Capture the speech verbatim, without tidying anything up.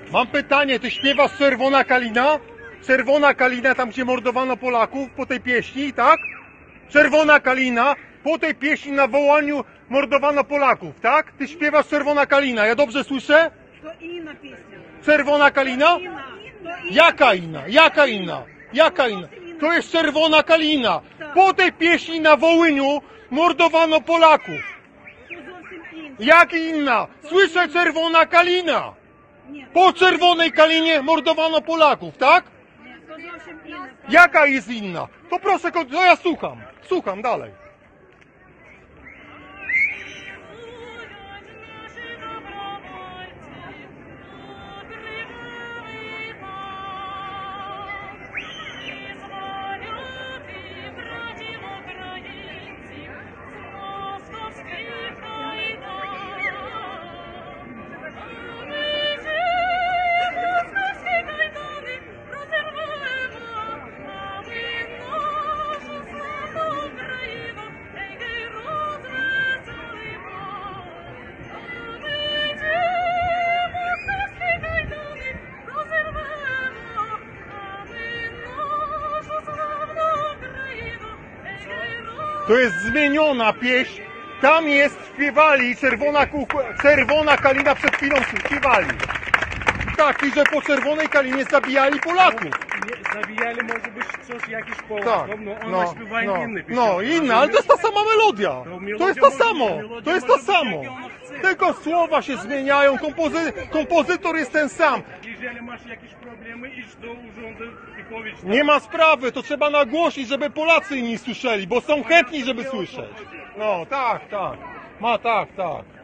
Mam pytanie, ty śpiewasz Czerwona Kalina? Czerwona Kalina, tam gdzie mordowano Polaków po tej pieśni, tak? Czerwona Kalina, po tej pieśni na wołaniu mordowano Polaków, tak? Ty śpiewasz Czerwona Kalina, ja dobrze słyszę? To inna pieśnia. Czerwona Kalina? Inna. Jaka inna? Jaka inna? Jaka inna? To jest Czerwona Kalina. Po tej pieśni na Wołyniu mordowano Polaków. To zовсім інша. Jak inna? Słyszę Czerwona Kalina. Ні, Po Czerwonej Kalinie mordowano Polaków, tak? ні, то зовсім інна. Jaka jest inna? To proszę, ko- no ja słucham. Słucham dalej. To jest zmieniona pieśń. Tam jest, śpiewali, Czerwona, kuch... Czerwona Kalina przed chwilą śpiewali. Tak, i że po Czerwonej Kalinie zabijali Polaków. Nie, zabijali może być coś, jakiś Polak, Tak, no ona no, śpiewa no, inny no inna, ale to jest ta sama melodia. To jest to samo, to jest to samo. Tylko słowa się zmieniają, kompozy... kompozytor jest ten sam. Jeżeli masz jakieś problemy, idź do urzędu i powiedz. Nie ma sprawy, to trzeba nagłośnić, żeby Polacy inni słyszeli, bo są chętni, żeby słyszeć. No, tak, tak. Ma, tak, tak.